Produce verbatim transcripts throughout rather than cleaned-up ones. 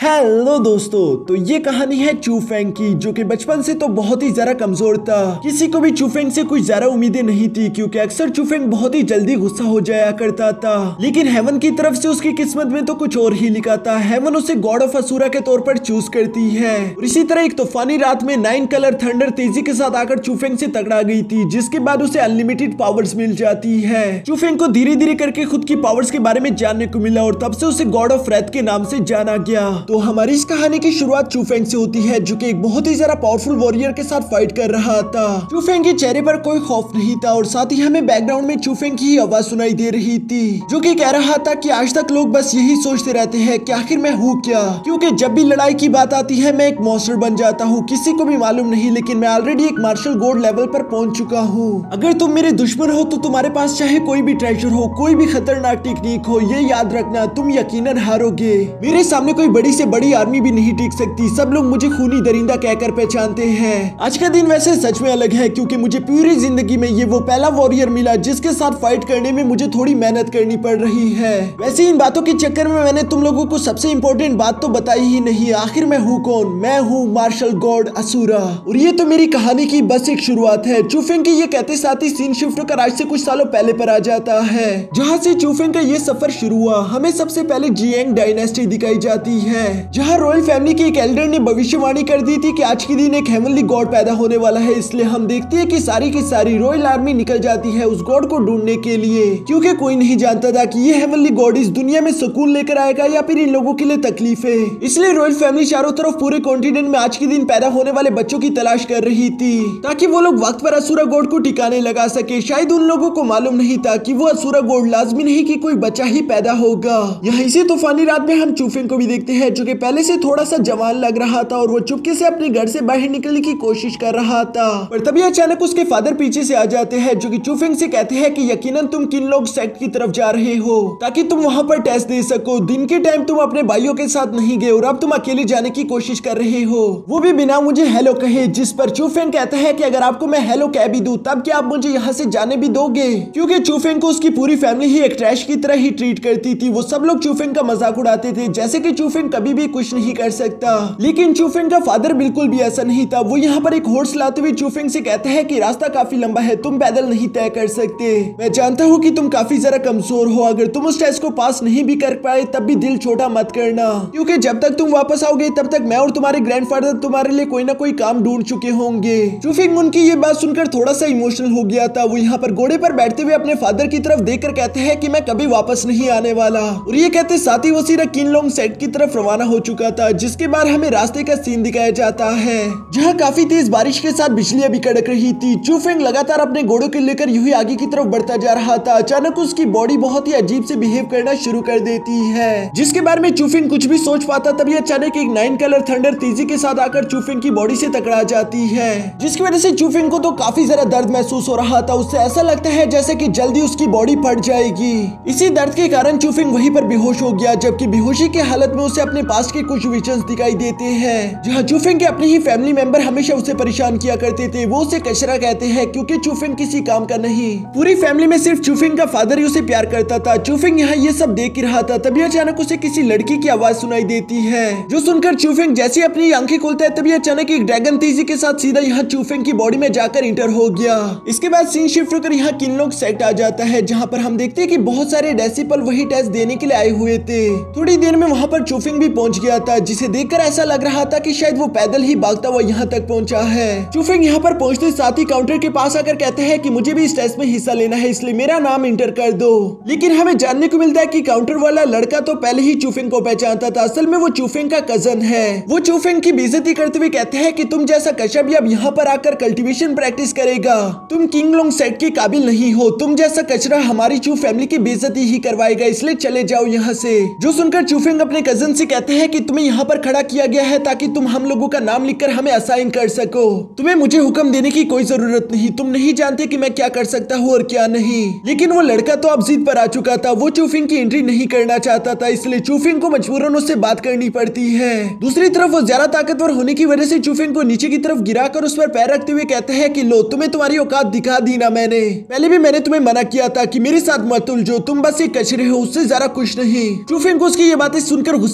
Hello दोस्तों, तो ये कहानी है चूफेंग की, जो कि बचपन से तो बहुत ही ज्यादा कमजोर था। किसी को भी चूफेंग से कुछ ज्यादा उम्मीदें नहीं थी, क्योंकि अक्सर चूफेंग बहुत ही जल्दी गुस्सा हो जाया करता था। लेकिन हेवन की तरफ से उसकी किस्मत में तो कुछ और ही लिखा था। हेवन उसे गॉड ऑफ असुरा के तौर पर चूज करती है। और इसी तरह एक तूफानी रात में नाइन कलर थंडर तेजी के साथ आकर चूफेंग से टकरा गई थी, जिसके बाद उसे अनलिमिटेड पावर्स मिल जाती है। चूफेंग को धीरे धीरे करके खुद की पावर्स के बारे में जानने को मिला और तब से उसे गॉड ऑफ रेथ के नाम से जाना गया। तो हमारी इस कहानी की शुरुआत चूफेंग से होती है, जो कि एक बहुत ही ज्यादा पावरफुल वॉरियर के साथ फाइट कर रहा था। चूफेंग के चेहरे पर कोई खौफ नहीं था और साथ ही हमें बैकग्राउंड में चूफेंग की आवाज सुनाई दे रही थी, जो कि कह रहा था कि आज तक लोग बस यही सोचते रहते हैं कि आखिर मैं हूँ क्या, क्योंकि जब भी लड़ाई की बात आती है मैं एक मॉन्स्टर बन जाता हूँ। किसी को भी मालूम नहीं, लेकिन मैं ऑलरेडी एक मार्शल गॉड लेवल पर पहुंच चुका हूँ। अगर तुम मेरे दुश्मन हो तो तुम्हारे पास चाहे कोई भी ट्रेजर हो, कोई भी खतरनाक टेक्निक हो, ये याद रखना तुम यकीनन हारोगे। मेरे सामने कोई बड़ी से बड़ी आर्मी भी नहीं टिक सकती। सब लोग मुझे खूनी दरिंदा कहकर पहचानते हैं। आज का दिन वैसे सच में अलग है, क्योंकि मुझे पूरी जिंदगी में ये वो पहला वॉरियर मिला जिसके साथ फाइट करने में मुझे थोड़ी मेहनत करनी पड़ रही है। वैसे इन बातों के चक्कर में मैंने तुम लोगों को सबसे इम्पोर्टेंट बात तो बताई ही नहीं। आखिर मैं हूँ कौन? मैं हूँ मार्शल गॉड असुरा। और ये तो मेरी कहानी की बस एक शुरुआत है। चूफेंग के ये कहते साथ ही सीन शिफ्ट कर आज से कुछ सालों पहले पर आ जाता है, जहाँ से चूफेंग का ये सफर शुरू हुआ। हमें सबसे पहले जियांग डायनेस्टी दिखाई जाती है, जहाँ रॉयल फैमिली के एक एल्डर ने भविष्यवाणी कर दी थी कि आज के दिन एक हेवनली गॉड पैदा होने वाला है। इसलिए हम देखते हैं कि सारी की सारी रॉयल आर्मी निकल जाती है उस गॉड को ढूंढने के लिए, क्योंकि कोई नहीं जानता था कि ये हेवनली गॉड इस दुनिया में सुकून लेकर आएगा या फिर इन लोगों के लिए तकलीफें। इसलिए रॉयल फैमिली चारों तरफ पूरे कॉन्टिनेंट में आज के दिन पैदा होने वाले बच्चों की तलाश कर रही थी, ताकि वो लोग वक्त पर असुरा गॉड को ठिकाने लगा सके। शायद उन लोगों को मालूम नहीं था कि वो असुरा गॉड लाजमी नहीं कि कोई बच्चा ही पैदा होगा। यहाँ इसी तूफानी रात में हम चूफेंग को भी देखते हैं, जो कि पहले से थोड़ा सा जवान लग रहा था और वो चुपके से अपने घर से बाहर निकलने की कोशिश कर रहा था। पर तभी अचानक उसके फादर पीछे से आ जाते हैं, जो कि चूफेंग से कहते हैं कि यकीनन तुम किन लोग सेक्ट की तरफ जा रहे हो, ताकि तुम वहां पर टेस्ट दे सको। दिन के टाइम तुम अपने भाइयों के साथ नहीं गए और अब तुम अकेले जाने की कोशिश कर रहे हो, वो भी बिना मुझे हेलो कहे। जिस पर चूफेंग कहता है कि अगर आपको मैं हेलो कह भी दूं तब क्या आप मुझे यहाँ से जाने भी दोगे, क्योंकि चूफेंग को उसकी पूरी फैमिली ही एक ट्रैश की तरह ही ट्रीट करती थी। वो सब लोग चूफेंग का मजाक उड़ाते थे, जैसे कि चूफेंग कभी भी कुछ नहीं कर सकता। लेकिन चूफेंग का फादर बिल्कुल भी ऐसा नहीं था। वो यहाँ पर एक हॉर्स लाते हुए चूफेंग से कहता है कि रास्ता काफी लंबा है, तुम पैदल नहीं तय कर सकते। मैं जानता हूँ कि तुम काफी जरा कमजोर हो, अगर तुम उस टेस्ट को पास नहीं भी कर पाए तब भी दिल छोटा मत करना, क्योंकि जब तक तुम वापस आओगे तब तक मैं और तुम्हारे ग्रैंडफादर तुम्हारे लिए कोई ना कोई काम ढूंढ चुके होंगे। चूफेंग उनकी ये बात सुनकर थोड़ा सा इमोशनल हो गया था। वो यहाँ पर घोड़े पर बैठते हुए अपने फादर की तरफ देखकर कहते हैं कि मैं कभी वापस नहीं आने वाला। और ये कहते साथ ही वो सीधा किनलोंग सेट की तरफ रवाना हो चुका था, जिसके बाद हमें रास्ते का सीन दिखाया जाता है, जहाँ काफी तेज बारिश के साथ बिजलियां भी कड़क रही थी। चूफेंग लगातार अपने घोड़ों को लेकर यूं ही आगे की तरफ बढ़ता जा रहा था। अचानक उसकी बॉडी बहुत ही अजीब से बिहेव करना शुरू कर देती है, जिसके बारे में चूफेंग कुछ भी सोच पाता तभी अचानक एक नाइन कलर थंडर तेजी के साथ आकर चूफेंग की बॉडी से टकरा जाती है, जिसकी वजह से चूफेंग को तो काफी ज्यादा दर्द महसूस हो रहा था। उससे ऐसा लगता है जैसे कि जल्दी उसकी बॉडी फट जाएगी। इसी दर्द के कारण चूफेंग वहीं पर बेहोश हो गया, जबकि बेहोशी की हालत में उसे अपने पास के कुछ विजन्स दिखाई देते हैं, जहाँ चूफेंग के अपने ही फैमिली मेंबर हमेशा उसे परेशान किया करते थे। वो उसे कचरा कहते हैं, क्योंकि चूफेंग किसी काम का नहीं। पूरी फैमिली में सिर्फ चूफेंग का फादर ही उसे प्यार करता था। चूफेंग यहाँ ये सब देख रहा था, तभी अचानक उसे किसी लड़की की आवाज सुनाई देती है, जो सुनकर चूफेंग जैसे अपनी आंखें खोलता है तभी अचानक एक ड्रैगन तेजी के साथ सीधा यहाँ चूफेंग की बॉडी में जाकर इंटर हो गया। इसके बाद सीन शिफ्ट होकर यहाँ किनलोंग सेक्ट आ जाता है, जहाँ पर हम देखते हैं कि बहुत सारे डेसिपल वही टेस्ट देने के लिए आए हुए थे। थोड़ी देर में वहाँ पर चूफेंग भी पहुंच गया था, जिसे देखकर ऐसा लग रहा था कि शायद वो पैदल ही भागता हुआ यहाँ तक पहुंचा है। चूफेंग यहाँ पर पहुंचते साथ ही काउंटर के पास आकर कहते हैं कि मुझे भी इस टेस्ट में हिस्सा लेना है, इसलिए मेरा नाम इंटर कर दो। लेकिन हमें जानने को मिलता है कि काउंटर वाला लड़का तो पहले ही चूफेंग को पहचानता था। असल में वो चूफेंग का कजन है। वो चूफेंग की बेइज्जती करते हुए कहते हैं कि तुम जैसा कशा भी अब यहाँ पर आकर कल्टीवेशन प्रैक्टिस करेगा, तुम किनलोंग सेट के काबिल नहीं हो। तुम जैसा कचरा हमारी चू फैमिली की बेइज्जती ही करवाएगा, इसलिए चले जाओ यहाँ से। जो सुनकर चूफेंग अपने कजन से कहते हैं कि तुम्हें यहाँ पर खड़ा किया गया है ताकि तुम हम लोगों का नाम लिखकर हमें असाइन कर सको। तुम्हें मुझे हुक्म देने की कोई जरूरत नहीं, तुम नहीं जानते कि मैं क्या कर सकता हूँ और क्या नहीं। लेकिन वो लड़का तो अब जिद पर आ चुका था। वो चूफेंग की एंट्री नहीं करना चाहता था, इसलिए चूफेंग को मजबूरन उससे बात करनी पड़ती है। दूसरी तरफ वो ज्यादा ताकतवर होने की वजह से चूफेंग को नीचे की तरफ गिराकर उस पर पैर रखते हुए कहते हैं कि लो, तुम्हें तुम्हारी औकात दिखा दी ना मैंने। पहले भी मैंने तुम्हें मना किया था कि मेरे साथ मत उलझो, तुम बस एक कचरे हो, उससे ज्यादा कुछ नहीं। चूफेंग को उसकी ये बातें सुनकर गुस्सा आ रहा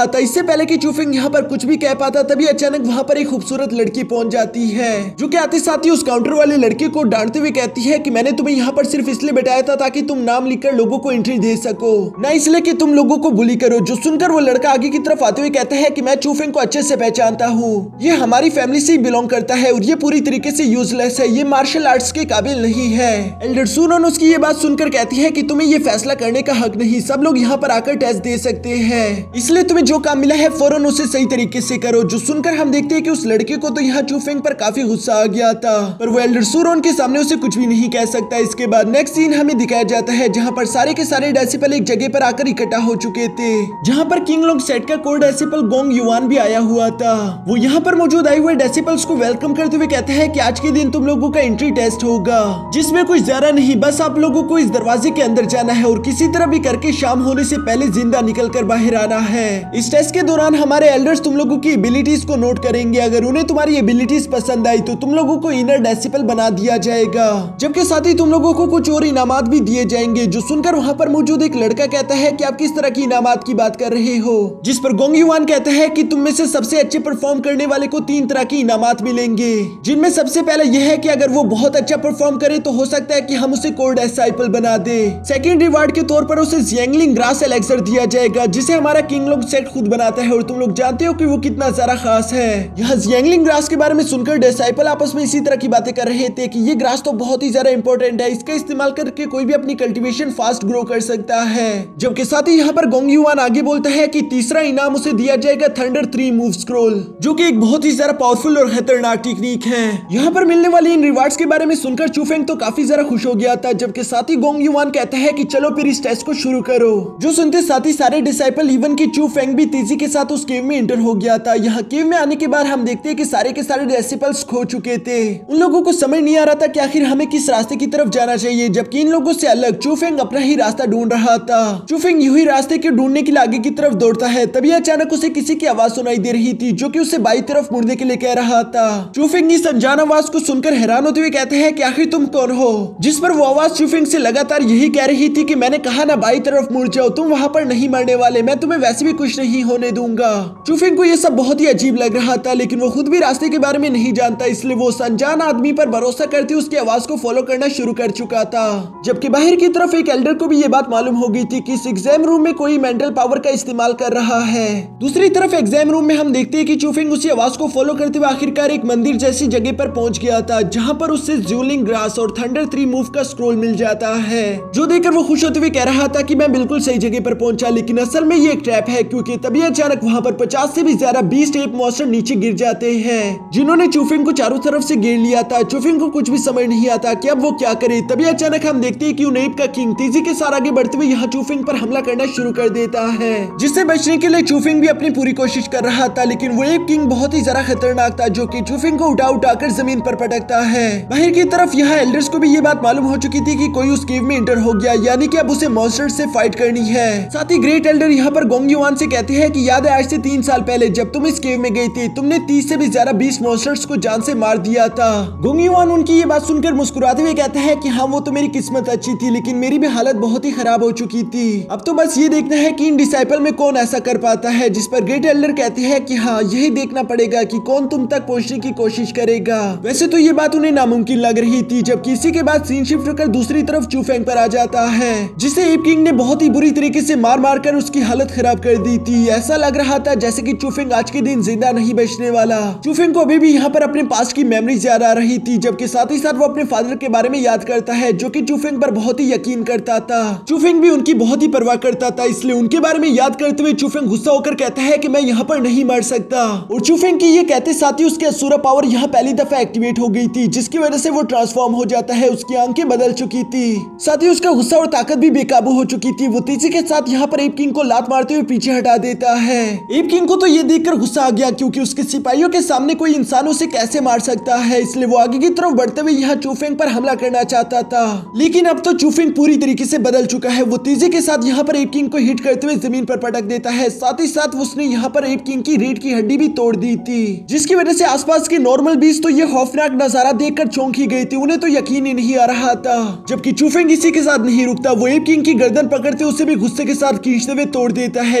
था। इससे पहले कि चूफेंग यहाँ पर कुछ भी कह पाता तभी अचानक वहाँ पर एक खूबसूरत लड़की पहुंच जाती है, जो कि आते साथ ही उस काउंटर वाले लड़के को डांटते हुए कहती है कि मैंने तुम्हें यहाँ पर सिर्फ इसलिए बैठाया था ताकि तुम नाम लिखकर लोगों को एंट्री दे सको, ना इसलिए कि तुम लोगों को बुली करो। जो सुनकर वो लड़का आगे की तरफ आते हुए कहता है कि मैं चूफेंग को अच्छे से पहचानता हूँ, ये हमारी फैमिली से ही बिलोंग करता है और ये पूरी तरीके से यूजलेस है, ये मार्शल आर्ट्स के काबिल नहीं है। एल्डर सुनोन उसकी ये बात सुनकर कहती है कि तुम्हें ये फैसला करने का हक नहीं, सब लोग यहाँ पर आकर टेस्ट दे सकते हैं, इसलिए तुम्हें जो काम मिला है फौरन उसे सही तरीके से करो। जो सुनकर हम देखते हैं कि उस लड़के को तो यहाँ चूफेंग पर काफी गुस्सा आ गया था, पर वो एल्डर सुनोन के सामने उसे कुछ भी नहीं कह सकता। इसके बाद नेक्स्ट सीन हमें दिखाया जाता है जहाँ पर सारे के सारे डेसिपल एक जगह पर आकर इकट्ठा हो चुके थे, जहाँ पर किंग लोंग सेट का कोर डेसिपल गोंग युआन भी आया हुआ था। वो यहाँ पर मौजूद आए हुए डेसिपल्स को वेलकम करते हुए कहते हैं कि आज के दिन तुम लोगों का एंट्री टेस्ट होगा, जिसमें कुछ ज्यादा नहीं, बस आप लोगों को इस दरवाजे के अंदर जाना है और किसी तरह भी करके शाम होने से पहले जिंदा निकल कर बाहर आना है। इस टेस्ट के दौरान हमारे एल्डर्स तुम लोगों की एबिलिटीज को नोट करेंगे, अगर उन्हें तुम्हारी एबिलिटीज पसंद आई तो तुम लोगों को इनर डेसिपल बना दिया जाएगा, जबकि साथ ही तुम लोगों को कुछ और इनामात भी दिए जाएंगे। जो सुनकर वहाँ पर मौजूद एक लड़का कहता है कि आप किस तरह की इनामात की बात कर रहे हो, जिस पर गोंग युआन कहता है कि तुम में से सबसे अच्छे परफॉर्म करने वाले को तीन तरह की इनामात मिलेंगे, जिनमें सबसे पहले यह है कि अगर वो बहुत अच्छा परफॉर्म करे तो हो सकता है कि हम उसे कोर डिसाइपल बना दे। सेकंड रिवार्ड के तौर पर उसे ज़ियांगलिंग ग्रास एलेक्सर दिया जाएगा, जिसे हमारा किंग लोंग सेट खुद बनाता है और तुम लोग जानते हो कि वो कितना ज्यादा खास है। यहाँ ज़ियांगलिंग ग्रास के बारे में सुनकर डिसाइपल आपस में इसी तरह की बातें कर रहे थे कि ये ग्रास तो बहुत ही ज्यादा इंपॉर्टेंट है, इसका इस्तेमाल करके कोई भी अपनी कल्टीवेशन फास्ट ग्रो कर सकता है। जबकि साथ ही यहाँ पर गोंग युआन आगे बोलता है कि तीसरा इनाम उसे दिया जाएगा थंडर थ्री मूव स्क्रॉल, जो कि एक बहुत ही ज्यादा पावरफुल और खतरनाक टेक्निक है। यहाँ पर मिलने वाली इन रिवार्ड्स के बारे में सुनकर चूफेंग तो काफी ज्यादा खुश हो गया था, जबकि साथ ही गोंग युआन कहता है कि चलो फिर इस टेस्ट को शुरू करो। जो सुनते साथ ही सारे डिसाइपल इवन की चूफेंग भी तेजी के साथ उस केव में एंटर हो गया था। यहाँ केव में आने के बाद हम देखते हैं कि सारे के सारे डिसाइपल्स खो चुके थे, उन लोगों को समझ नहीं आ रहा था कि आखिर हमें किस रास्ते की तरफ जाना चाहिए, जबकि इन लोगों से अलग चूफेंग अपना ही रास्ता ढूंढ रहा था। चूफेंग यूं ही रास्ते के ढूंढने के लिए आगे की तरफ दौड़ता है, तभी अचानक उसे किसी की आवाज सुनाई दे रही थी, जो कि उसे बाई तरफ मुड़ने के लिए कह रहा था। चूफेंग इस अनजान आवाज को सुनकर हैरान होते हुए कहते हैं कि आखिर तुम कौन हो, जिस पर वो आवाज चूफेंग से लगातार यही कह रही थी कि मैंने कहा ना बाई तरफ मुड़ जाओ, तुम वहां पर नहीं मरने वाले, मैं तुम्हें वैसे भी कुछ नहीं होने दूंगा। चूफेंग को यह सब बहुत ही अजीब लग रहा था, लेकिन वो खुद भी रास्ते के बारे में नहीं जानता, इसलिए वो उस अनजान आदमी पर भरोसा करते उसकी आवाज को फॉलो करना शुरू कर चुका था। जबकि बाहर की तरफ एक एल्डर को भी ये बात मालूम हो गई थी कि इस एग्जाम रूम में कोई मेंटल पावर का इस्तेमाल कर रहा है। दूसरी तरफ एग्जाम रूम में हम देखते हैं कि चूफेंग उसी आवाज को फॉलो करते हुए आखिरकार एक मंदिर जैसी जगह पर पहुंच गया था, जहां पर उससे ज़ियांगलिंग ग्रास और थंडर थ्री मूव का स्क्रॉल मिल जाता है, जो देखकर वो खुश होते हुए कह रहा था कि मैं बिल्कुल सही जगह पर पहुंचा, लेकिन असल में ये एक ट्रैप है, क्योंकि तभी अचानक वहां पर पचास से भी ज्यादा बीस टेप मॉन्स्टर नीचे गिर जाते हैं, जिन्होंने चूफेंग को चारों तरफ से घेर लिया था। चूफेंग को कुछ भी समझ नहीं आता कि अब वो क्या करे। तभी अचानक हम देखते हैं कि उनेप का किंग तेजी के साथ आगे बढ़ते हुए यहाँ चूफेंग पर हमला करना शुरू कर देता है, जिससे बचने के लिए चूफेंग भी अपनी पूरी कोशिश कर रहा था, लेकिन वो एक किंग बहुत ही ज्यादा खतरनाक था, जो कि चूफेंग को उठा उठाकर जमीन पर पटकता है। बाहर की तरफ यहाँ एल्डर्स को भी ये बात मालूम हो चुकी थी कि कोई उस केव में एंटर हो गया, यानी कि अब उसे मॉन्स्टर से फाइट करनी है। साथ ही ग्रेट एल्डर यहाँ पर गोंग युआन से कहते हैं कि याद है आज से तीन साल पहले जब तुम इस केव में गई थी, तुमने तीस से भी ज्यादा बीस मॉन्स्टर्स को जान से मार दिया था। गोंग युआन उनकी ये बात सुनकर मुस्कुराते हुए कहता है कि हाँ वो तो मेरी किस्मत अच्छी थी, लेकिन मेरी भी हालत बहुत ही खराब हो चुकी थी। अब तो बस ये देखना है कि इन डिसाइपल में कौन ऐसा कर पाता है। जिस पर ग्रेट एल्डर कहते हैं कि हाँ यही देखना पड़ेगा कि कौन तुम तक पहुंचने की कोशिश करेगा। वैसे तो ये बात उन्हें नामुमकिन लग रही थी, जबकि इसी के बाद सीन शिफ्ट होकर दूसरी तरफ चूफेंग पर आ जाता है, जिसे एप किंग ने बहुत ही बुरी तरीके से मार मार कर उसकी हालत खराब कर दी थी। ऐसा लग रहा था जैसे कि चूफेंग आज के दिन जिंदा नहीं बचने वाला। चूफेंग को अभी भी यहाँ पर अपने पास की मेमोरीज याद आ रही थी, जबकि साथ ही साथ वो अपने फादर के बारे में याद करता है, जो कि चूफेंग पर बहुत ही यकीन करता था। चूफेंग भी उनकी बहुत ही परवाह करता था, इसलिए उनके बारे में याद करते हुए चूफेंग गुस्सा होकर कहता है कि मैं यहाँ पर नहीं मर सकता। और चूफेंग की ये कहते साथ ही उसके असुरा पावर यहाँ पहली दफा एक्टिवेट हो गई थी, जिसकी वजह से वो ट्रांसफॉर्म हो जाता है। उसकी आंखें बदल चुकी थी, साथ ही उसका गुस्सा और ताकत भी बेकाबू हो चुकी थी। वो तेजी के साथ यहाँ पर एप किंग को लात मारते हुए पीछे हटा देता है। एप किंग को तो ये देखकर गुस्सा आ गया, क्योंकि उसके सिपाहियों के सामने कोई इंसान उसे कैसे मार सकता है, इसलिए वो आगे की तरफ बढ़ते हुए यहाँ चूफेंग पर हमला करना चाहता था। लेकिन अब तो चूफेंग पूरी तरीके से बदल चुका है। वो तेजी के साथ यहाँ पर एप किंग को हिट करते हुए जमीन पर पटक देता है। साथ ही साथ उसने यहाँ पर एप किंग की रीढ़ की हड्डी भी तोड़ दी थी, जिसकी वजह से आसपास के नॉर्मल बीस तो ये खौफनाक नजारा देखकर चौंक ही गई थी। उन्हें तो यकीन ही नहीं आ रहा था। जबकि चूफेंग इसी के साथ नहीं रुकता, वो एप किंग की गर्दन पकड़ते उसे भी गुस्से के साथ खींचते हुए तोड़ देता है। इस तरह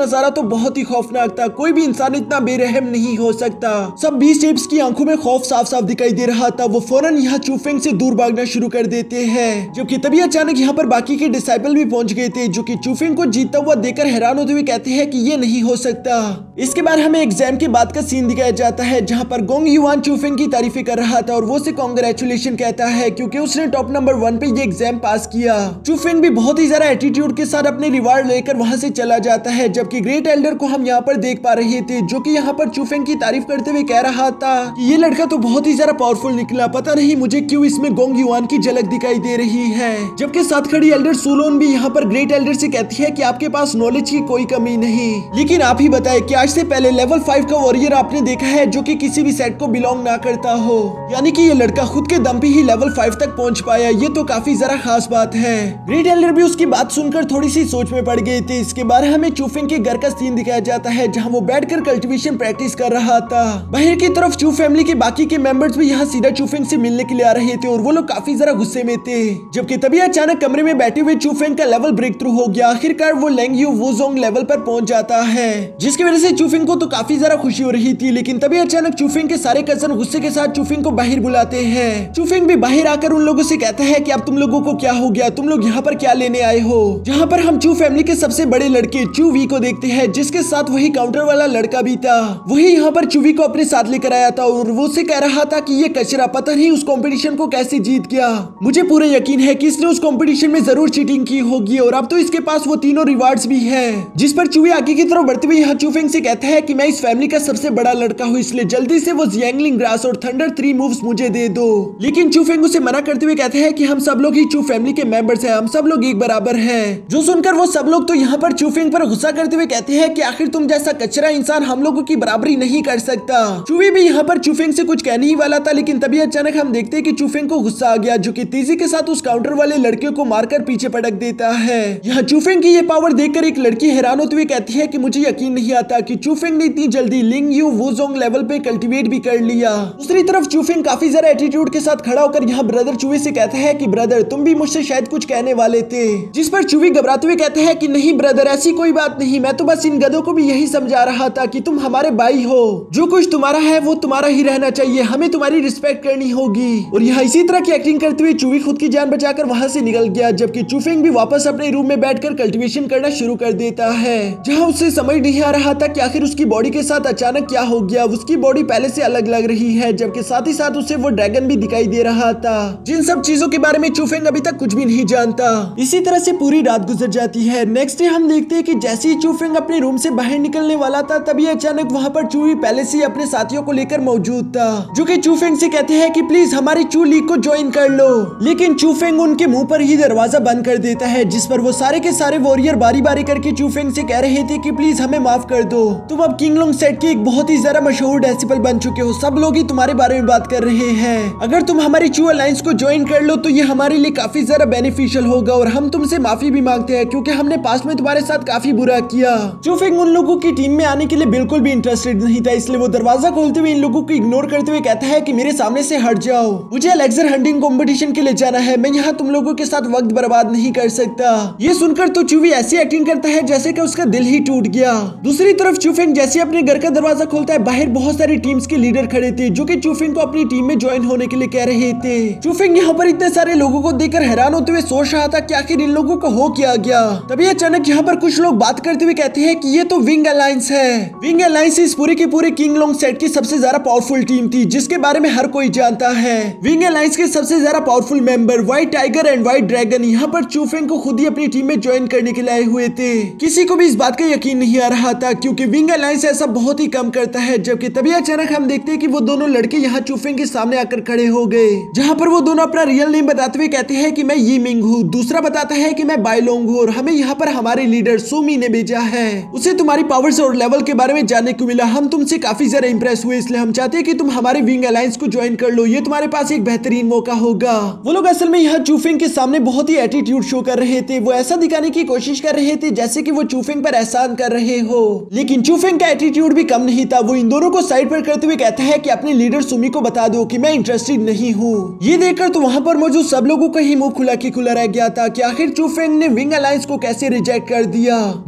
नजारा तो बहुत ही खौफनाक था। कोई भी इंसान इतना बेरहम नहीं हो सकता। सब बीस्ट एप्स की आंखों में खौफ साफ साफ दिखाई दे रहा था। वो फौरन यहाँ चूफेंग से दूर भागना शुरू कर देते हैं, जबकि तभी अचानक यहाँ पर बाकी के डिसाइपल भी पहुंच गए थे, जो कि चूफेंग को जीतता हुआ देखकर हैरान होते हुए कहते हैं कि ये नहीं हो सकता। इसके बाद हमें एग्जाम के बाद का सीन दिखाया जाता है, जहाँ पर गोंग युआन चूफेंग की तारीफें कर रहा था और वो उसे कांग्रेचुलेशन कहता है क्योंकि उसने टॉप नंबर वन पे ये एग्जाम पास किया। चूफेंग भी बहुत ही ज्यादा एटीट्यूड के साथ अपने रिवार्ड लेकर वहां से चला जाता है, जबकि ग्रेट एल्डर को हम यहाँ पर देख पा रहे थे, जो कि यहाँ पर चूफेंग की तारीफ करते हुए कह रहा था कि ये लड़का तो बहुत ही ज्यादा पावरफुल निकला, पता नहीं मुझे क्यों इसमें गोंग युआन की झलक दिखाई दे रही है। जबकि साथ खड़ी एल्डर सुलोन भी यहाँ पर ग्रेट एल्डर से कहती है कि आपके पास नॉलेज की कोई कमी नहीं, लेकिन आप ही बताएं कि आज से पहले लेवल फाइव का वॉरियर आपने देखा है जो कि किसी भी सेट को बिलोंग ना करता हो, यानी कि ये लड़का खुद के दम पे ही लेवल फाइव तक पहुंच पाया। ये तो काफी जरा खास बात है। ग्रेट एल्डर भी उसकी बात सुनकर थोड़ी सी सोच में पड़ गए थे। इसके बाद हमें चूफेंग के घर का सीन दिखाया जाता है, जहाँ वो बैठकर कल्टीवेशन प्रैक्टिस कर रहा था। बाहर की तरफ चू फैमिली के बाकी के मेंबर्स भी यहाँ सीधा चूफेंग से मिलने के लिए आ रहे थे और वो लोग काफी जरा गुस्से में थे, जबकि तभी अचानक कमरे में बैठे हुए चूफेंग का लेवल ब्रेक थ्रू हो गया। आखिरकार वो लेंगयू वुजोंग लेवल पर पहुंच जाता है, जिसकी वजह से चूफेंग को तो काफी जरा खुशी हो रही थी। लेकिन तभी अचानक चूफेंग के सारे कजन गुस्से के साथ चूफेंग को बाहर बुलाते हैं। चूफेंग भी बाहर आकर उन लोगों से कहता है कि अब तुम लोगों को क्या हो गया, तुम लोग यहाँ पर क्या लेने आए हो। जहाँ पर हम चू फैमिली के सबसे बड़े लड़के चू वी को देखते हैं, जिसके साथ वही काउंटर वाला लड़का भी था। वही यहाँ पर चू वी को अपने साथ लेकर आया था और वो उससे कह रहा था कि ये कचरा पता नहीं उस कंपटीशन को कैसे जीत गया। मुझे पूरा यकीन है कि इसने उस कंपटीशन में जरूर चीटिंग की होगी और अब तो इसके पास वो तीनों रिवार्ड्स भी है। जिस पर चू वी आगे की तरफ बढ़ते हुए यहाँ चूफेंग से कहता है कि मैं इस फैमिली का सबसे बड़ा लड़का हूँ, इसलिए जल्दी से वो जियांगलिंग ग्रास और थंडर थ्री मूव्स मुझे दे दो। लेकिन चूफेंग उसे मना करते हुए कहते हैं कि हम सब लोग ही चू फैमिली के मेंबर्स हैं, हम सब लोग एक बराबर हैं। जो सुनकर वो सब लोग तो यहाँ पर चूफेंग पर गुस्सा करते हुए कहते हैं कि आखिर तुम जैसा कचरा इंसान हम लोगों की बराबरी नहीं कर सकता। चूवी भी यहाँ पर चूफेंग से कुछ कहने ही वाला था, लेकिन तभी अचानक हम देखते हैं कि चूफेंग को गुस्सा आ गया, जो कि तेजी के साथ उस काउंटर वाले लड़के को मारकर पीछे पटक देता है। यहाँ चूफेंग की ये पावर देखकर एक लड़की हैरान होते हुए कहती है कि मुझे यकीन नहीं आता कि चूफेंग ने इतनी जल्दी लिंगयू वुजोंग लेवल पे कल्टीवेट भी कर लिया। दूसरी तरफ चूफेंग काफी जरा एटीट्यूड के साथ खड़ा होकर यहाँ ब्रदर चूवी से कहता है कि ब्रदर तुम भी मुझसे शायद कुछ कहने वाले थे। जिस पर चूवी घबराते हुए कहते हैं कि नहीं ब्रदर, ऐसी कोई बात नहीं, मैं तो बस इन गधों को भी यही समझा रहा था कि तुम हमारे भाई हो, जो कुछ तुम्हारा है वो तुम्हारा ही रहना चाहिए, हमें तुम्हारी रिस्पेक्ट करनी होगी। और यहाँ इसी तरह की एक्टिंग करते हुए चूवी खुद की जान बचाकर वहाँ से निकल गया, जबकि चूफेंग भी वापस अपने रूम में बैठकर कल्टीवेशन करना शुरू कर देता है, जहाँ उससे समझ नहीं आ रहा था कि आखिर उसकी बॉडी के साथ अचानक क्या हो गया। उसकी बॉडी पहले से अलग लग रही है, जबकि साथ ही साथ उसे वो ड्रैगन भी दिखाई दे रहा था। जिन सब चीजों के बारे में चूफेंग अभी तक कुछ भी नहीं जानता। इसी तरह से पूरी रात गुजर जाती है। नेक्स्ट डे हम देखते हैं कि जैसे ही चूफेंग अपने रूम से बाहर निकलने वाला था, तभी अचानक वहाँ पर चूवी पहले से अपने साथियों को लेकर मौजूद था, जो कि चूफेंग से कहते हैं कि प्लीज हमारी चू लीग को ज्वाइन कर लो। लेकिन चूफेंग उनके मुंह पर ही दरवाजा बंद कर देता है, जिस पर वो सारे के सारे वॉरियर बारी बारी करके चूफेंग से कह रहे थे कि प्लीज हमें माफ कर दो, तुम अब किंगलोंग सेट के एक बहुत ही ज्यादा मशहूर डेसिबल बन चुके हो, सब लोग ही तुम्हारे बारे में बात कर रहे हैं। अगर तुम हमारी चू अलायंस को ज्वाइन कर लो तो ये हमारे लिए काफी ज्यादा बेनिफिशियल होगा और हम तुमसे माफी भी मांगते हैं क्योंकि हमने पास में तुम्हारे साथ काफी बुरा किया। चूफेंग उन लोगों की टीम में आने के लिए बिल्कुल भी इंटरेस्टेड नहीं था, इसलिए वो दरवाजा खोलते हुए इन लोगों को इग्नोर करते हुए कहता है कि मेरे सामने से हट जाओ, मुझे एलेक्सर हंटिंग कंपटीशन के लिए जाना है, मैं यहाँ तुम लोगों के साथ वक्त बर्बाद नहीं कर सकता। ये सुनकर तो चूवी ऐसी एक्टिंग करता है जैसे कि उसका दिल ही टूट गया। दूसरी तरफ चूफेंग जैसे अपने घर का दरवाजा खोलता है, बाहर बहुत सारी टीम्स के लीडर खड़े थे, जो कि चूफेंग को अपनी टीम में ज्वाइन होने के लिए कह रहे थे। चूफेंग यहाँ पर इतने सारे लोगों को देखकर हैरान होते हुए सोच रहा था कि आखिर इन लोगों को हो क्या गया। तभी अचानक यहाँ पर कुछ लोग बात करते हुए कहते हैं कि ये तो विंग अलायंस है। विंग अलायंस इस पूरे के पूरे किंगलोंग सेट की सबसे ज्यादा पावरफुल टीम थी, जिसके बारे में हर कोई जानता है। विंग अलायंस के सबसे ज्यादा powerful member white tiger and white dragon यहाँ पर चूफेंग को खुद ही अपनी टीम में ज्वाइन करने के लिए आए हुए थे। किसी को भी इस बात का यकीन नहीं आ रहा था, क्योंकि विंग अलायंस ऐसा बहुत ही कम करता है। जबकि तभी अचानक हम देखते हैं कि वो दोनों लड़के यहाँ चूफेंग के सामने आकर खड़े हो गए, जहाँ पर वो दोनों अपना रियल नेम बताते हुए कहते हैं कि मैं यी मिंग हूँ, दूसरा बताता है कि मैं बाइलोंग हूँ और हमें यहाँ पर हमारे लीडर सुमी ने भेजा है, उसे तुम्हारी पावर्स और लेवल के बारे में जानने को मिला, हम तुमसे काफी ज्यादा इंप्रेस हुए, इसलिए हम चाहते हैं कि तुम हमारे विंग अलायंस को ज्वाइन कर लो, ये तुम्हारे पास एक बेहतरीन मौका होगा। वो लोग असल में यहाँ चूफेंग के सामने बहुत ही एटीट्यूड शो कर रहे थे, वो ऐसा दिखाने की कोशिश कर रहे थे जैसे कि वो चूफेंग पर एहसान कर रहे हो, लेकिन चूफेंग का एटीट्यूड भी कम नहीं था। वो इन दोनों को साइड पर करते हुए कहता है कि अपने लीडर सुमी को बता दो कि मैं इंटरेस्टेड नहीं हूँ। ये देखकर तो वहाँ पर मौजूद सब लोगों का ही मुंह खुला की खुला रह गया था कि आखिर चूफेंग ने विंग अलायंस को कैसे रिजेक्ट कर दिया। दूसरी तरफ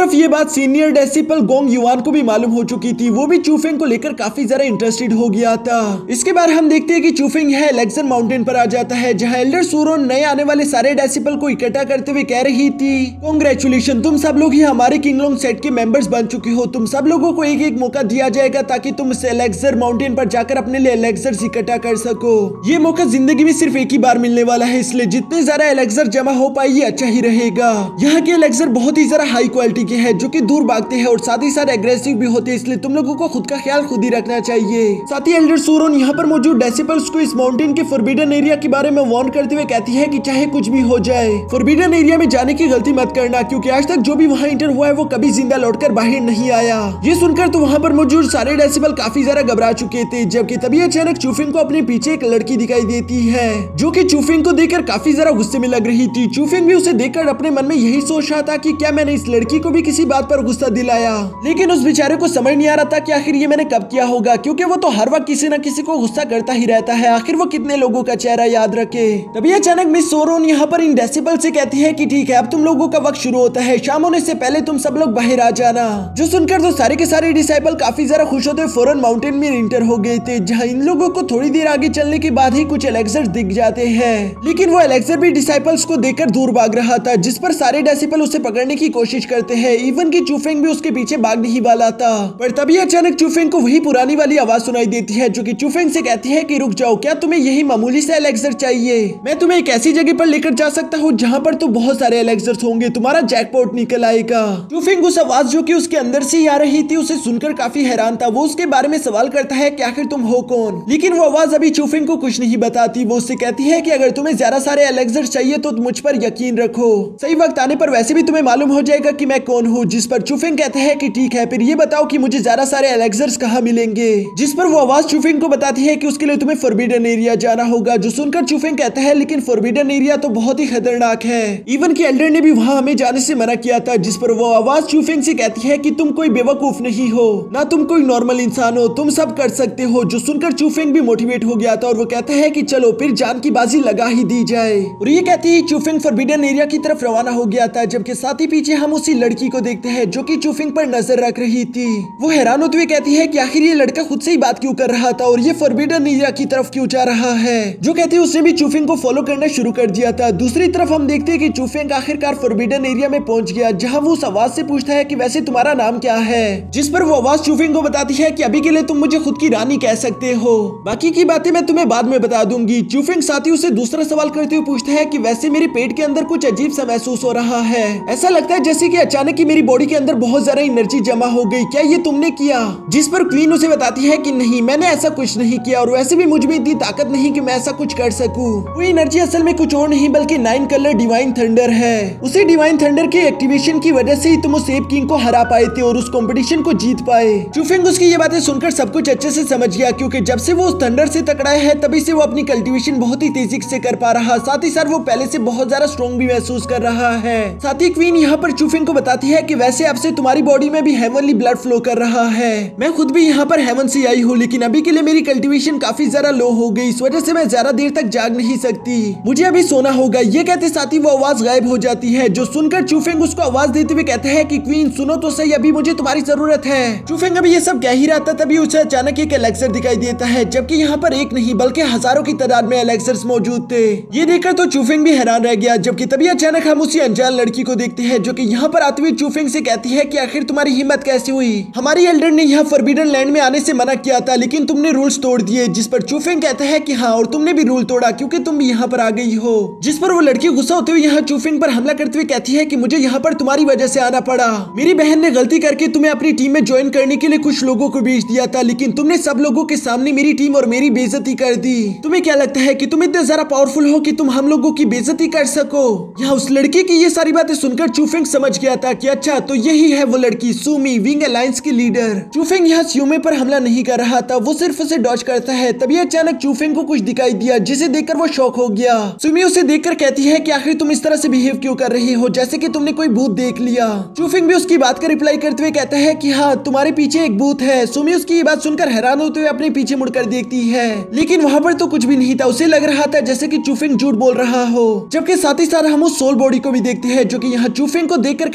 तरफ ये बात सीनियर डेसिपल गोंग युआन को भी मालूम हो चुकी थी, वो भी चूफेंग को लेकर काफी ज्यादा इंटरेस्टेड हो गया था। इसके बाद हम देखते हैं कि चूफेंग है एलेक्सर माउंटेन पर आ जाता है, जहां एल्डर सूरोन नए आने वाले सारे डेसिपल को इकट्ठा करते हुए कह रही थी, कांग्रेचुलेशन, तुम सब लोग ही हमारे किंगलोंग सेट के मेंबर्स बन चुके हो। तुम सब लोगों को एक एक मौका दिया जाएगा ताकि तुम इस एलेक्सर माउंटेन पर जाकर अपने लिए एलेक्सर्स इकट्ठा कर सको। ये मौका जिंदगी में सिर्फ एक ही बार मिलने वाला है, इसलिए जितने ज्यादा एलेक्सर जमा हो पाए ये अच्छा ही रहेगा। यहाँ के एलेक्सर बहुत ही ज्यादा हाई क्वालिटी के हैं, जो कि दूर भागते हैं और साथ ही साथ एग्रेसिव भी होते हैं, इसलिए तुम लोगों को खुद का ख्याल खुद ही रखना चाहिए। साथ ही एल्डर सूरोन यहाँ पर मौजूद डेसिपल्स को इस माउंटेन के फॉरबिडन एरिया के बारे में वार्न करते हुए कहती है कि चाहे कुछ भी हो जाए, फॉरबिडन एरिया में जाने की गलती मत करना, क्योंकि आज तक जो भी वहाँ इंटर हुआ है वो कभी जिंदा लौटकर बाहर नहीं आया। ये सुनकर तो वहाँ पर मौजूद सारे डेसिबल काफी ज्यादा घबरा चुके थे, जबकि तभी अचानक चूफिंग को अपने पीछे एक लड़की दिखाई देती है, जो कि चूफिंग को देखकर काफी ज्यादा गुस्से में लग रही थी। चूफिंग भी उसे देखकर अपने मन में यही सोच रहा था कि क्या मैंने इस लड़की को भी किसी बात पर गुस्सा दिलाया, लेकिन उस बेचारे को समझ नहीं आ रहा था कि आखिर ये मैंने कब किया होगा, क्योंकि वो तो हर वक्त किसी न किसी को गुस्सा करता ही रहता है, आखिर वो कितने लोगों का चेहरा याद रखे। तभी अचानक मिस सोरोन यहाँ पर इन डेसिबल से कहती है कि ठीक है, अब तुम लोगों का वक्त शुरू होता है, शाम होने से पहले तुम सब लोग बाहर आ जाना। जो सुनकर तो सारे के सारे डिसाइपल काफी ज्यादा खुश होते फौरन माउंटेन में इंटर हो गए थे, जहाँ इन लोगों को थोड़ी देर आगे चलने के बाद ही कुछ एलेक्सर दिख जाते हैं, लेकिन वो एलेक्सर भी डिसाइपल्स को देखकर दूर भाग रहा था, जिस पर सारे डेसिबल उसे पकड़ने की कोशिश करते हैं, इवन की चूफेंग भी उसके पीछे भागने ही वाला था। पर तभी अचानक चूफेंग को वही पुरानी वाली आवाज सुनाई देती है, जो कि चूफेंग से कहती है कि रुक जाओ, क्या तुम्हें यही मामूली से एलेक्सर चाहिए? मैं तुम्हें एक ऐसी जगह पर लेकर जा सकता हूँ जहाँ पर तो बहुत सारे एलेक्सर्स होंगे, तुम्हारा जैकपॉट निकल आएगा। चूफेंग उस आवाज जो कि उसके अंदर से ही आ रही थी उसे सुनकर काफी हैरान था। वो उसके बारे में सवाल करता है कि आखिर तुम हो कौन, लेकिन वो आवाज अभी चूफेंग को कुछ नहीं बताती। वो उससे कहती है कि अगर तुम्हें ज्यादा सारे एलेक्सर्स चाहिए तो मुझ पर यकीन रखो, सही वक्त आने पर वैसे भी तुम्हें मालूम हो जाएगा कि मैं कौन हूँ। जिस पर चूफेंग कहते हैं कि ठीक है, फिर ये बताओ कि मुझे ज्यादा सारे एलेक्सर्स कहाँ मिलेंगे? जिस पर वो आवाज चूफेंग को बताती है कि उसके लिए तुम्हें फॉरबिडन एरिया जाना होगा। जो सुनकर चूफेंग कहता है लेकिन फॉरबिडन एरिया तो बहुत ही खतरनाक है, इवन की एल्डर ने भी वहाँ हमें जाने से मना किया था। जिस पर वो आवाज चूफेंग से कहती है कि तुम कोई बेवकूफ नहीं हो, ना तुम कोई नॉर्मल इंसान हो, तुम सब कर सकते हो। जो सुनकर चूफेंग भी मोटिवेट हो गया था और वो कहता है कि चलो फिर जान की बाजी लगा ही दी जाए। और ये कहती है चूफेंग फॉरबिडन एरिया की तरफ रवाना हो गया था, जबकि साथ ही पीछे हम उसी लड़की को देखते हैं जो कि चूफेंग पर नजर रख रही थी। वो हैरान होते हुए कहती है कि आखिर ये लड़का खुद से ही बात क्यों कर रहा था और ये फॉरबिडन एरिया की तरफ क्यों जा रहा है। जो कहती है उसने भी चूफेंग को फॉलो करना शुरू कर दिया था। दूसरी तरफ हम देखते हैं कि चूफेंग आखिरकार फॉरबिडन एरिया में पहुंच गया, जहां वो उस आवाज से पूछता है कि वैसे तुम्हारा नाम क्या है। जिस पर वो आवाज चूफेंग को बताती है कि अभी के लिए तुम मुझे खुद की रानी कह सकते हो, बाकी की बातें मैं तुम्हें बाद में बता दूंगी। चूफेंग साथ ही उसे दूसरा सवाल करते हुए पूछता है कि वैसे मेरे पेट के अंदर कुछ अजीब सा महसूस हो रहा है, ऐसा लगता है जैसे कि अचानक ही मेरी बॉडी के अंदर बहुत ज्यादा एनर्जी जमा हो गई, क्या ये तुमने किया? जिस पर क्वीन उसे बताती है कि नहीं, मैंने ऐसा कुछ नहीं किया और वैसे भी मुझ में इतनी ताकत नहीं कि मैं ऐसा कुछ कर सकूं। वो एनर्जी असल में कुछ और नहीं बल्कि नाइन कलर डिवाइन थंडर है। उसी डिवाइन थंडर के एक्टिवेशन की वजह से ही तुम उस एप किंग को हरा पाए थे और उस कंपटीशन को जीत पाए। चूफेंग उसकी ये बातें सुनकर सब कुछ अच्छे से समझ गया, क्योंकि जब से वो उस थंडर से टकराया है तभी से वो अपनी कल्टीवेशन बहुत ही तेजी से कर पा रहा, साथ ही साथ वो पहले से बहुत ज्यादा स्ट्रॉन्ग भी महसूस कर रहा है। साथ ही क्वीन यहाँ पर चूफेंग को बताती है कि वैसे अब से तुम्हारी बॉडी में भी हेवनली ब्लड फ्लो कर रहा है। मैं खुद भी यहाँ पर हेवन से आई हूँ, लेकिन अभी के लिए मेरी कल्टीवेशन काफी ज्यादा लो हो गई, इस वजह से मैं ज्यादा देर तक जाग नहीं सकती, मुझे अभी सोना होगा। ये कहते साथ ही वो आवाज गायब हो जाती है। जो सुनकर चूफेंग उसको आवाज देते हुए कहता है कि क्वीन सुनो तो सही, अभी मुझे तुम्हारी जरूरत है। चूफेंग अभी ये सब कह ही रहा था तभी उसे अचानक एक एलेक्सर दिखाई देता है, जबकि यहाँ पर एक नहीं बल्कि हजारों की तादाद में एलेक्सर्स मौजूद थे। ये देखकर तो चूफेंग भी हैरान रह गया, जबकि तभी अचानक हम उसी अनजान लड़की को देखते हैं जो कि यहाँ पर आते हुए चूफेंग से कहती है कि आखिर तुम्हारी हिम्मत कैसे हुई? हमारी एल्डर ने यहाँ फॉरबिडन लैंड में आने से मना किया था, लेकिन तुमने रूल्स तोड़ दिए। जिस पर चूफेंग कहता है कि हाँ, और तुमने भी रूल तोड़ा क्योंकि तुम भी यहाँ पर आ गई हो। जिस पर वो लड़की गुस्सा होते हुए यहाँ चूफेंग पर हमला करते हुए कहती है कि मुझे यहाँ पर तुम्हारी वजह से आना पड़ा। मेरी बहन ने गलती करके तुम्हें अपनी टीम में ज्वाइन करने के लिए कुछ लोगों को भेज दिया था, लेकिन तुमने सब लोगों के सामने मेरी टीम और मेरी बेइज्जती कर दी। तुम्हें क्या लगता है कि तुम इतने ज्यादा पावरफुल हो कि तुम हम लोगों की बेइज्जती कर सको? यहाँ उस लड़की की ये सारी बातें सुनकर चूफेंग समझ गया था कि अच्छा तो यही है वो लड़की सुमी, विंग अलायंस की लीडर। चूफेंग यहाँ स्यूमे पर हमला नहीं कर रहा था, वो सिर्फ उसे डॉज करता है। तभी अचानक चूफेंग को कुछ दिखाई दिया, जिसे देखकर वो शॉक हो गया। सुमी उसे देखकर कहती है कि आखिर तुम इस तरह से बिहेव क्यों कर रही हो, जैसे कि तुमने कोई भूत देख लिया। चूफेंग भी उसकी बात का रिप्लाई करते हुए कहता है कि हाँ, तुम्हारे पीछे एक भूत है। सुमी उसकी ये बात सुनकर हैरान होते हुए अपने पीछे मुड़कर देखती है, लेकिन वहाँ पर तो कुछ भी नहीं था। उसे लग रहा था जैसे कि चूफेंग झूठ बोल रहा हो। जबकि साथ ही साथ हम उस सोल बॉडी को भी देखते हैं जो कि यहाँ चूफेंग को देखकर कहते हैं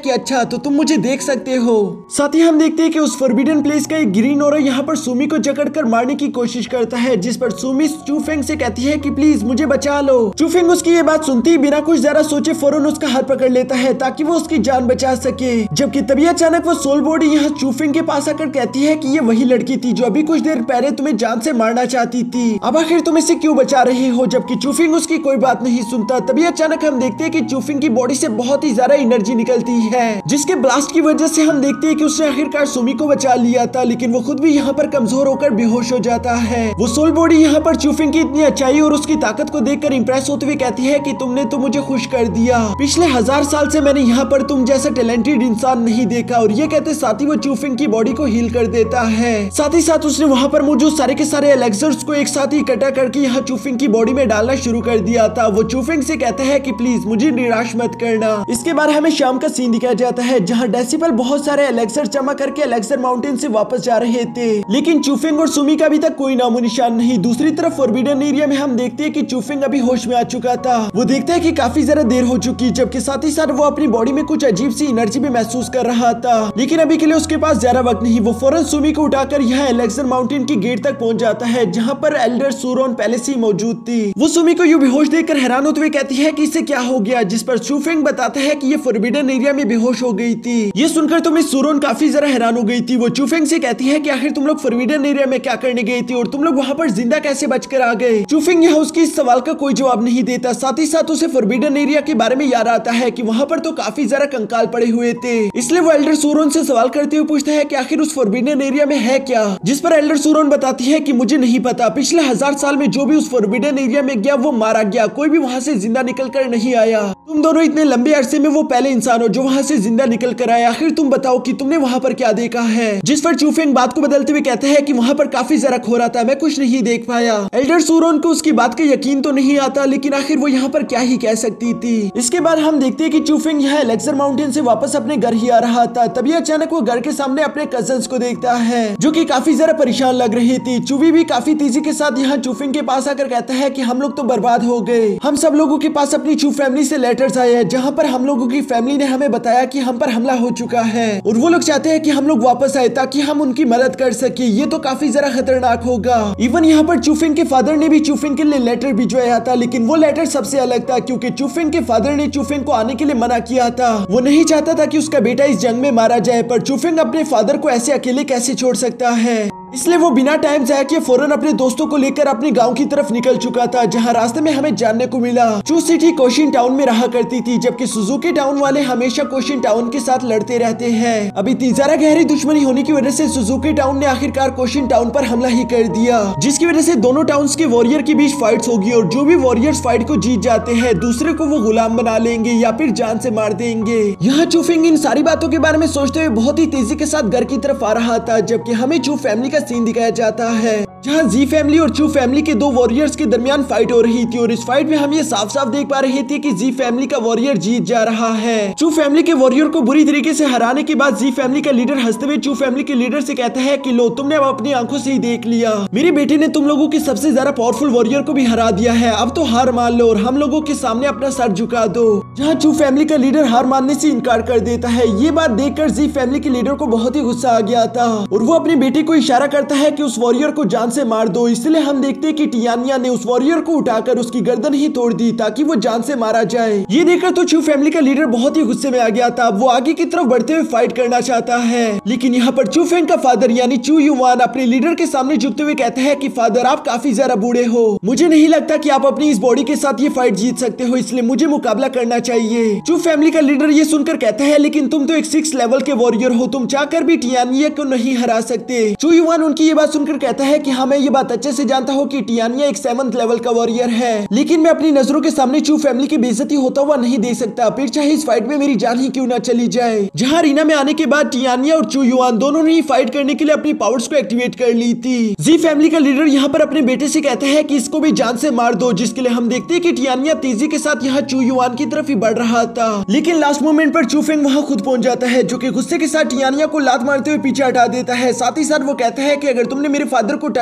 कि अच्छा तो तुम मुझे देख सकते हो। साथ ही हम देखते हैं कि उस फॉरबिडन प्लेस का एक ग्रीन ऑरा यहाँ पर सुमी को जकड़कर मारने की कोशिश करता है, जिस पर सुमी चूफेंग से कहती है कि प्लीज मुझे बचा लो। चूफेंग उसकी ये बात सुनती बिना कुछ ज्यादा सोचे फौरन उसका हाथ पकड़ लेता है ताकि वो उसकी जान बचा सके। जबकि तभी अचानक वो सोल बॉडी यहाँ चूफेंग के पास आकर कहती है कि ये वही लड़की थी जो अभी कुछ देर पहले तुम्हें जान से मारना चाहती थी, अब आखिर तुम इसे क्यों बचा रहे हो। जबकि चूफेंग उसकी कोई बात नहीं सुनता। तभी अचानक हम देखते हैं कि चूफेंग की बॉडी से बहुत ही ज्यादा एनर्जी निकलती है, जिसके ब्लास्ट की वजह से हम देखते हैं कि उसने आखिरकार सुमी को बचा लिया था, लेकिन वो खुद भी यहाँ पर कमजोर होकर बेहोश हो जाता है। वो सोल बॉडी यहाँ पर चूफेंग की इतनी अच्छाई और उसकी ताकत को देखकर इंप्रेस होते हुए कहती है कि तुमने तो मुझे खुश कर दिया, पिछले हजार साल से मैंने यहाँ पर तुम जैसा टैलेंटेड इंसान नहीं देखा। और ये कहते साथ ही वो चूफेंग की बॉडी को हील कर देता है। साथ ही साथ उसने वहाँ पर मौजूद सारे के सारे एलेक्सर्स को एक साथ ही इकट्ठा करके यहाँ चूफेंग की बॉडी में डालना शुरू कर दिया था। वो चूफेंग से कहते हैं कि प्लीज मुझे निराश मत करना। इसके बाद हमें शाम का सीन दिखाया जाता है जहाँ डेसिपल बहुत सारे एलेक्सर जमा करके एलेक्सर माउंटेन से वापस जा रहे थे, लेकिन चूफेंग और सुमी का अभी तक कोई नामो निशान नहीं। दूसरी तरफ फॉरबिडन एरिया में हम देखते हैं कि चूफेंग अभी होश में आ चुका था। वो देखता है कि काफी ज्यादा देर हो चुकी, जबकि साथ ही साथ वो अपनी बॉडी में कुछ अजीब सी एनर्जी भी महसूस कर रहा था, लेकिन अभी के लिए उसके पास ज्यादा वक्त नहीं। वो फौरन सुमी को उठाकर यहाँ एलेक्सर माउंटेन की गेट तक पहुंच जाता है जहाँ पर एल्डर सूरोन पहले से ही मौजूद थी। वो सुमी को यूं बेहोश देखकर हैरान होते हुए कहती है कि इसे क्या हो गया, जिस पर चूफेंग बताता है कि ये फॉरबिडन एरिया में बेहोश हो गई थी। ये सुनकर तो मिस सूरोन काफी ज्यादा हैरान हो गई थी। वो चूफेंग से कहती है कि आखिर तुम लोग फॉरबिडन एरिया में क्या करने गई थी और तुम लोग वहाँ पर जिंदा कैसे बचकर आ गए। चूफेंग यहाँ उसकी इस सवाल का कोई जवाब नहीं देता। साथ ही साथ उसे फॉरबिडन एरिया के बारे में याद आता है कि वहाँ पर तो काफी ज्यादा कंकाल पड़े हुए थे, इसलिए वो एल्डर सूरोन से सवाल करते हुए पूछता है कि आखिर उस फॉरबिडन एरिया में है क्या, जिस पर एल्डर सूरोन बताती है कि मुझे नहीं पता, पिछले हजार साल में जो भी उस फॉरबिडन एरिया में गया वो मारा गया, कोई भी वहाँ से जिंदा निकल कर नहीं आया। तुम दोनों इतने लंबे अरसे में वो पहले इंसान हो जो वहाँ से जिंदा निकल कर आया, आखिर तुम बताओ कि तुमने वहाँ पर क्या देखा है। जिस पर चूफेंग बात को बदलते हुए कहते हैं कि वहाँ पर काफी जरा खो रहा था, मैं कुछ नहीं देख पाया। एल्डर सूरोन को उसकी बात का यकीन तो नहीं आता, लेकिन आखिर वो यहाँ पर क्या ही कह सकती थी। इसके बाद हम देखते हैं कि चूफेंग यहाँ एलेक्सर माउंटेन से वापस अपने घर ही आ रहा था। तभी अचानक वो घर के सामने अपने कजन्स को देखता है जो कि काफी जरा परेशान लग रही थी। चूवी भी काफी तेजी के साथ यहाँ चूफेंग के पास आकर कहता है कि हम लोग तो बर्बाद हो गए, हम सब लोगों के पास अपनी चू फैमिली से लेटर्स आए हैं जहाँ पर हम लोगों की फैमिली ने हमें बताया कि हम पर हमला हो चुका है और वो लोग चाहते हैं कि हम लोग वापस आए ताकि हम उनकी मदद कर सके। ये तो काफी जरा खतरनाक होगा। इवन यहाँ पर चूफेंग के फादर ने भी चूफेंग के लिए लेटर भिजवाया था, लेकिन वो लेटर सबसे अलग था क्योंकि चूफेंग के फादर ने चूफेंग को आने के लिए मना किया था। वो नहीं चाहता था कि उसका बेटा इस जंग में मारा जाए, पर चूफेंग अपने फादर को ऐसे अकेले कैसे छोड़ सकता है, इसलिए वो बिना टाइम जाया किए फौरन अपने दोस्तों को लेकर अपने गांव की तरफ निकल चुका था, जहां रास्ते में हमें जानने को मिला चू सिटी कोशिन टाउन में रहा करती थी, जबकि सुजुकी टाउन वाले हमेशा कोशिन टाउन के साथ लड़ते रहते हैं। अभी इतनी ज्यादा गहरी दुश्मनी होने की वजह से सुजुकी टाउन ने आखिरकार कोशिन टाउन पर हमला ही कर दिया, जिसकी वजह से दोनों टाउन्स के वॉरियर के बीच फाइट्स होगी और जो भी वॉरियर्स फाइट को जीत जाते हैं दूसरे को वो गुलाम बना लेंगे या फिर जान से मार देंगे। यहाँ चूफेंग इन सारी बातों के बारे में सोचते हुए बहुत ही तेजी के साथ घर की तरफ आ रहा था, जबकि हमें चू फैमिली का सीन दिखाया जाता है जहां जी फैमिली और चू फैमिली के दो वॉरियर्स के दरमियान फाइट हो रही थी और इस फाइट में हम ये साफ साफ देख पा रहे थे कि जी फैमिली का वॉरियर जीत जा रहा है। चू फैमिली के वॉरियर को बुरी तरीके से हराने के बाद जी फैमिली का लीडर हंसते हुए चू फैमिली के लीडर से कहता है कि लो तुमने अब अपनी आंखों से ही देख लिया, मेरे बेटे ने तुम लोगों के सबसे ज्यादा पावरफुल वॉरियर को भी हरा दिया है, अब तो हार मान लो और हम लोगों के सामने अपना सर झुका दो। जहाँ चू फैमिली का लीडर हार मानने से इनकार कर देता है। ये बात देखकर जी फैमिली के लीडर को बहुत ही गुस्सा आ गया था और वो अपने बेटे को इशारा करता है कि उस वॉरियर को जान से मार दो। इसलिए हम देखते हैं कि टियानिया ने उस वॉरियर को उठाकर उसकी गर्दन ही तोड़ दी ताकि वो जान से मारा जाए। ये देखकर तो चू फैमिली का लीडर बहुत ही गुस्से में आ गया था। वो आगे की तरफ बढ़ते हुए फाइट करना चाहता है, लेकिन यहाँ पर चूफेंग का फादर यानी चू युवान अपने लीडर के सामने झुकते हुए कहते हैं कि फादर आप काफी ज्यादा बूढ़े हो, मुझे नहीं लगता कि आप अपनी इस बॉडी के साथ ये फाइट जीत सकते हो, इसलिए मुझे मुकाबला करना चाहिए। चू फैमिली का लीडर ये सुनकर कहता है लेकिन तुम तो एक सिक्स लेवल के वॉरियर हो, तुम चाहकर भी टियानिया को नहीं हरा सकते। चू युवान उनकी ये बात सुनकर कहता है कि हाँ मैं ये बात अच्छे से जानता हूँ कि टियानिया एक सेवंथ लेवल का वॉरियर है, लेकिन मैं अपनी नजरों के सामने चू फैमिली की बेइज्जती होता हुआ नहीं देख सकता, फिर चाहे इस फाइट में मेरी जान ही क्यों ना चली जाए। जहाँ रीना में आने के बाद टियानिया और चू युआन दोनों ने ही फाइट करने के लिए अपनी पावर्स को एक्टिवेट कर ली थी। जी फैमिली का लीडर यहाँ पर अपने बेटे से कहता है कि इसको भी जान से मार दो, जिसके लिए हम देखते हैं कि टियानिया तेजी के साथ यहाँ चू युआन की तरफ ही बढ़ रहा था, लेकिन लास्ट मोमेंट पर चूफेंग वहाँ खुद पहुंच जाता है जो कि गुस्से के साथ टियानिया को लात मारते हुए पीछे हटा देता है। साथ ही साथ वो कहता है कि अगर तुमने मेरे फादर को टच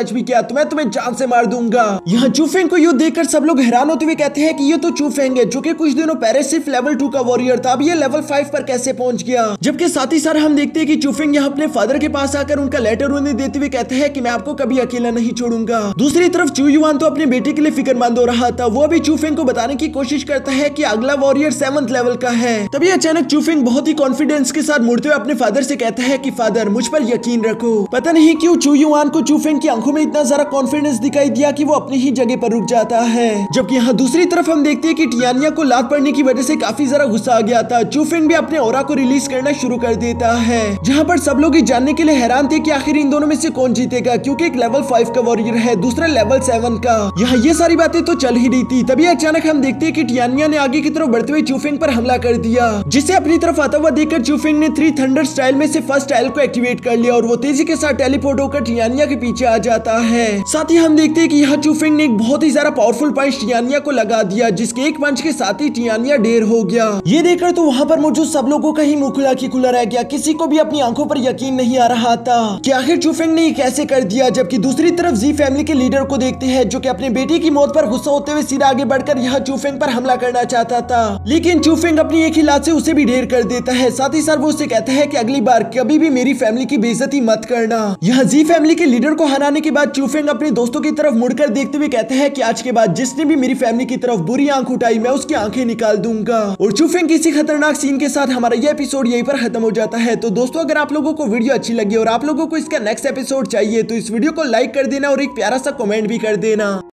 बच भी गया तो मैं तुम्हें जान से मार दूंगा। यहाँ चूफेंग को युद्ध देखकर सब लोग हैरान होते हुए कहते हैं कि ये तो चूफेंग है जो कि कुछ दिनों पहले सिर्फ लेवल टू का वॉरियर था, अब ये लेवल फाइव पर कैसे पहुंच गया। जबकि साथ ही साथ हम देखते हैं कि चूफेंग यहाँ अपने फादर के पास आकर उनका लेटर उन्हें देते हुए कहते हैं कि मैं आपको कभी अकेला नहीं छोड़ूंगा। दूसरी तरफ चू युआन तो अपने बेटे के लिए फिक्रमंद हो रहा था, वो अभी चूफेंग को बताने की कोशिश करता है कि अगला वॉरियर सेवंथ लेवल का है। तभी अचानक चूफेंग बहुत ही कॉन्फिडेंस के साथ मुड़ते हुए अपने फादर से कहता है कि फादर मुझ पर यकीन रखो। पता नहीं क्यों चू युआन को चूफेंग की आंखों में इतना सारा कॉन्फिडेंस दिखाई दिया कि वो अपनी ही जगह पर रुक जाता है। जबकि यहाँ दूसरी तरफ हम देखते हैं कि टियानिया को लात पड़ने की वजह से काफी ज्यादा गुस्सा आ गया था। चूफेंग भी अपने ऑरा को रिलीज करना शुरू कर देता है, जहाँ पर सब लोग जानने के लिए हैरान थे कि आखिर इन दोनों में से कौन जीतेगा, क्योंकि एक लेवल फाइव का वॉरियर है, दूसरा लेवल सेवन का। यहाँ ये सारी बातें तो चल ही रही थी, तभी अचानक हम देखते हैं कि टियानिया ने आगे की तरफ बढ़ते हुए चूफेंग पर हमला कर दिया, जिसे अपनी तरफ आता हुआ देखकर चूफेंग ने थ्री थंडर स्टाइल में से फर्स्ट स्टाइल को एक्टिवेट कर लिया और वो तेजी के साथ टेलीपोर्ट होकर टियानिया के पीछे आ जाता है। साथ ही हम देखते हैं कि यहाँ चूफेंग ने एक बहुत ही ज्यादा पावरफुल पंच टियानिया को लगा दिया, जिसके एक पंच के साथ ही टियानिया ढेर हो गया। ये देखकर तो वहाँ पर मौजूद सब लोगों का ही मुंह खुला की खुला रह गया, किसी को भी अपनी आंखों पर यकीन नहीं आ रहा था कि आखिर चूफेंग ने ये कैसे कर दिया। जबकि दूसरी तरफ जी फैमिली के लीडर को देखते हैं जो कि अपने बेटे की मौत पर गुस्सा होते हुए सीधा आगे बढ़कर यहाँ चूफेंग पर हमला करना चाहता था, लेकिन चूफेंग अपनी एक ही लात से उसे भी ढेर कर देता है। साथ ही साथ वो उसे कहता है कि अगली बार कभी भी मेरी फैमिली की बेइज्जती मत करना। यहाँ जी फैमिली के लीडर को हराने के बाद चूफेंग अपने दोस्तों की तरफ मुड़कर देखते हुए कहते हैं कि आज के बाद जिसने भी मेरी फैमिली की तरफ बुरी आंख उठाई मैं उसकी आंखें निकाल दूंगा। और चूफेंग की इसी खतरनाक सीन के साथ हमारा ये एपिसोड यहीं पर खत्म हो जाता है। तो दोस्तों अगर आप लोगों को वीडियो अच्छी लगी और आप लोगों को इसका नेक्स्ट एपिसोड चाहिए तो इस वीडियो को लाइक कर देना और एक प्यारा सा कमेंट भी कर देना।